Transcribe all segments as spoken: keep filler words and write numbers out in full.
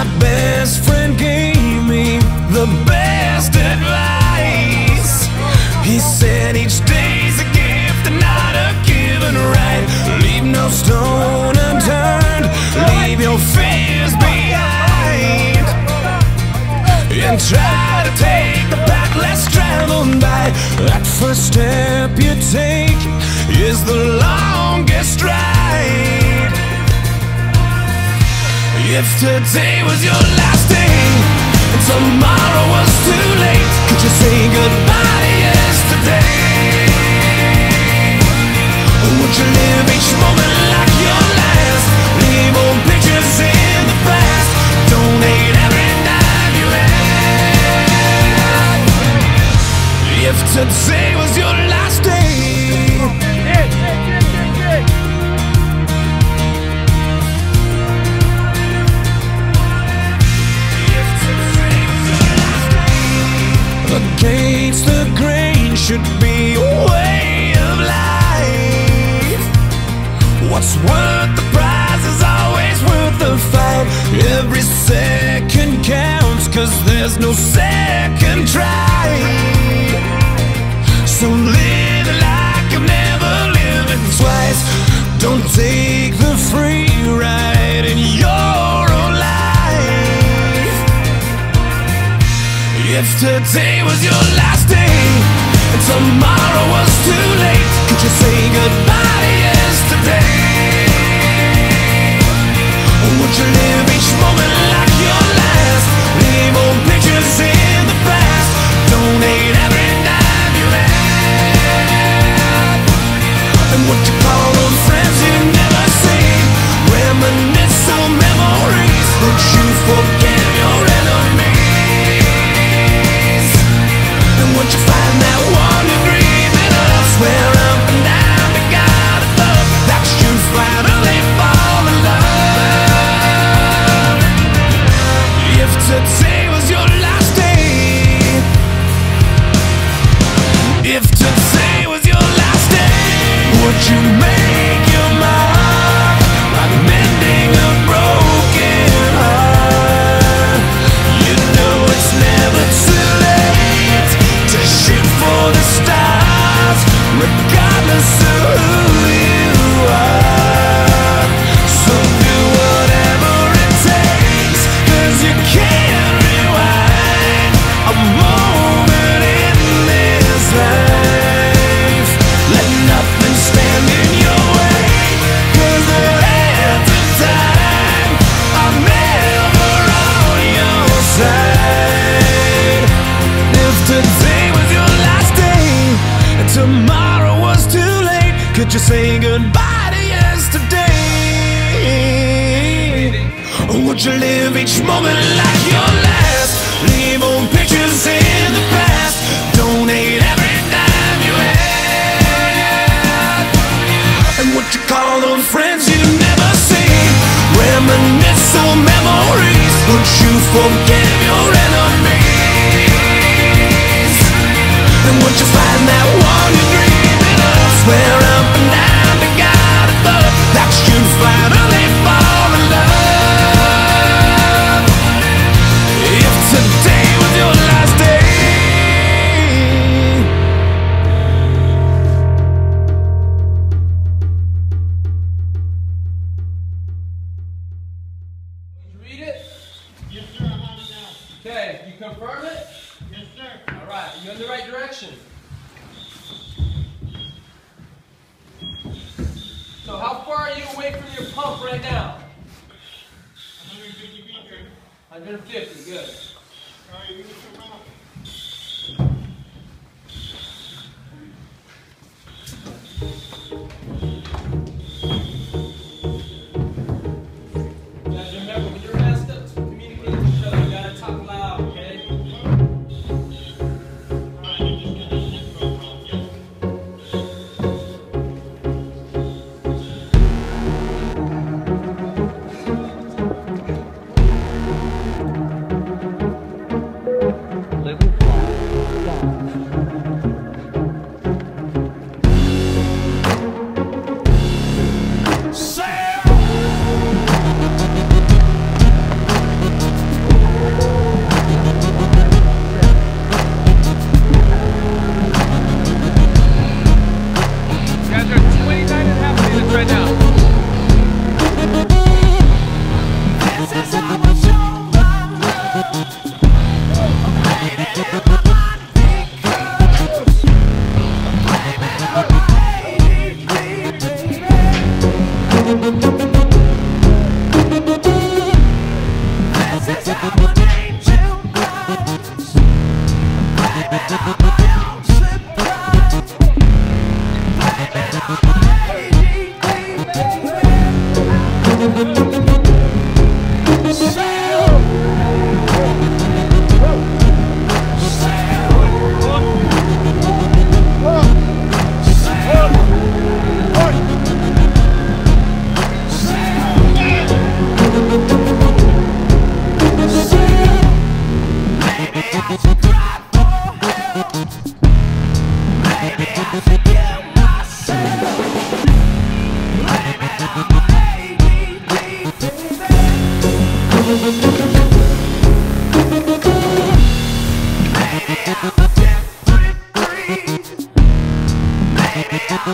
best friend gave me the best advice. He said each day's a gift and not a given right. Leave no stone unturned, leave your fears behind, and try to take the path less traveled by. That first step you take is the longest ride. If today was your last day and tomorrow was too late, could you say goodbye to yesterday? Would you live each moment like your last? Leave old pictures in the past, donate every dime you had. If today was your last day, yeah, yeah, yeah, yeah, yeah. Against the grain should be a way of life. What's worth the prize is always worth the fight. Every second counts, cause there's no second try. So live like you've never lived it twice. Don't take the free ride in your own life. If today was your last day and tomorrow was too late, could you say goodbye to yesterday? Would you live each moment like your last? Leave old pictures in the past, donate every dime you had. And would you call those friends you never seen? Reminisce on memories. Would you forgive your enemies? And would you find that one you're dreaming of? Swear up and down to God above that you'd finally fall in love. If today was your last day, if today was your last day, would you make your mark like mending a broken heart? You know it's never too late to shoot for the stars, regardless of who you are. So do whatever it takes, cause you can't rewind a moment in this life. Let nothing stand in your way, cause the hands of time are never on your side. If today was your last day and tomorrow was too late, could you say goodbye to yesterday? Or would you live each moment like your last? Leave old pictures in the past, donate every dime you had. And would you call those friends you never seen? Reminisce on memories. Would you forgive your enemies? And would you find that one you're dreaming of? Swear up and down to God above that you'd finally fall in love. If today was your last day. Did you read it? Yes, sir, I have it now. Okay, you confirm it? Yes, sir. All right, you're in the right direction. So how far are you away from your pump right now? one hundred fifty feet, sir. one hundred fifty, good. All right, you can come out. Guys, remember, when you're asked to communicate with each other, you gotta talk loud, okay? All right, you just got to go out. Yes.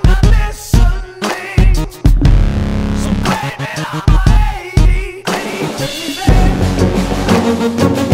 listening. So play me away, baby.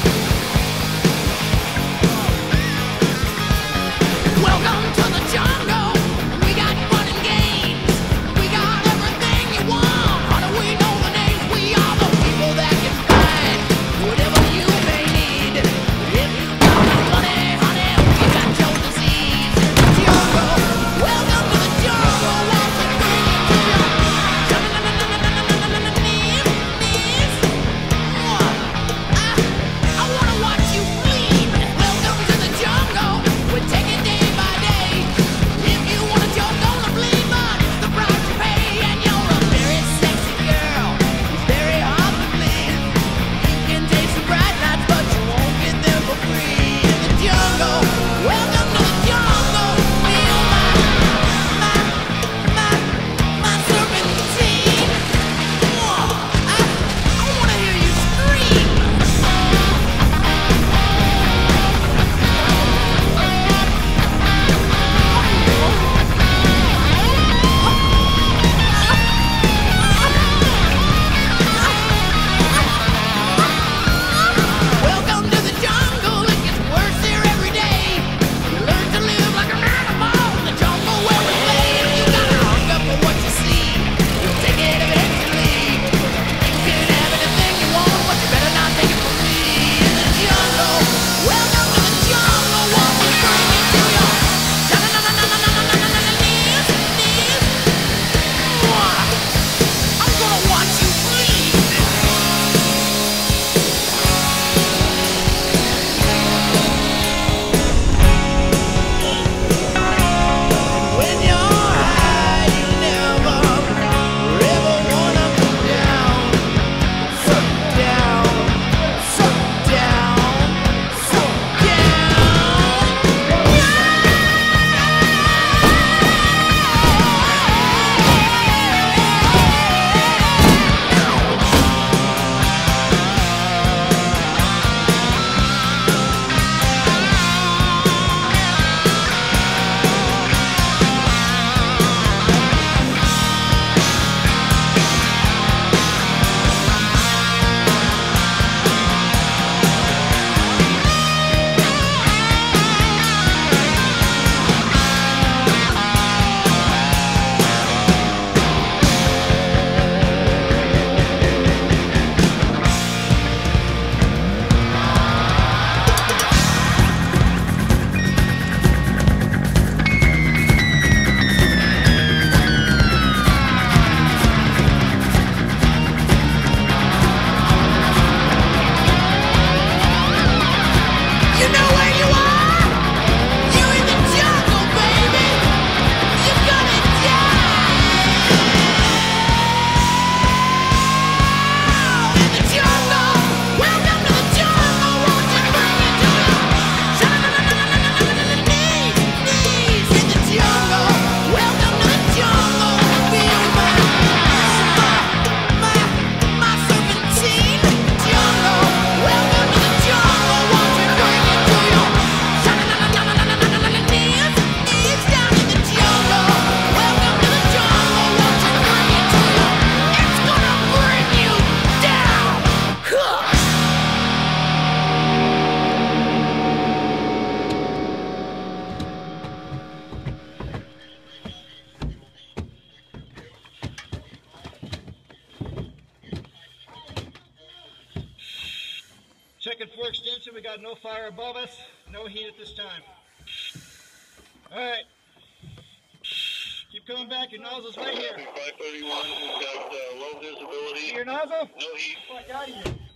Welcome to the jungle. checking for extension. We got no fire above us, no heat at this time. All right. Keep coming back. Your nozzle's right here. five thirty-one, we've got uh, low visibility. See your nozzle? No heat. Fuck out of here.